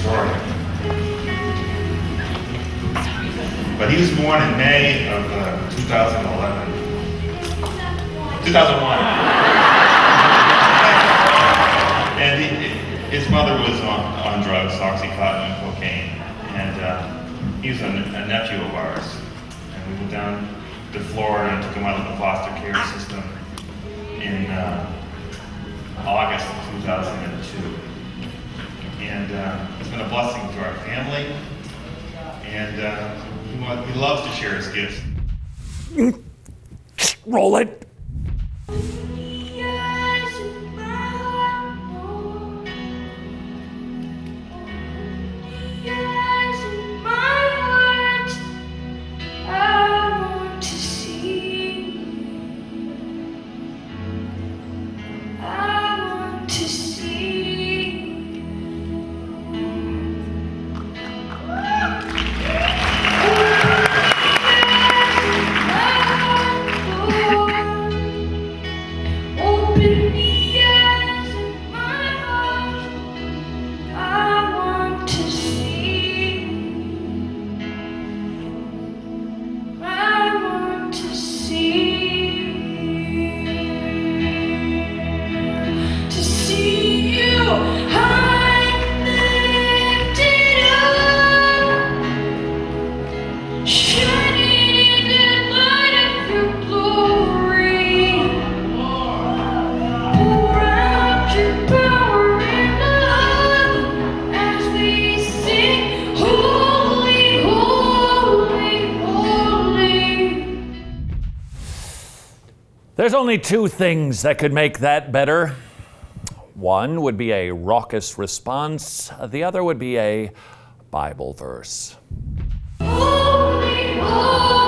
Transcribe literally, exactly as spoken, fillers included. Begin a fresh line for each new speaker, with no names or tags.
story. But he was born in May of uh, two thousand eleven. two thousand one. And he, his mother was on, on drugs, Oxycontin and cocaine. And uh, he was a, a nephew of ours. And we went down to Florida and took him out of the foster care system in uh, August of two thousand two. And uh, it's been a blessing to our family. And uh, he, wants, he loves to share his gifts.
Roll it. There's only two things that could make that better. One would be a raucous response. The other would be a Bible verse. Holy, holy.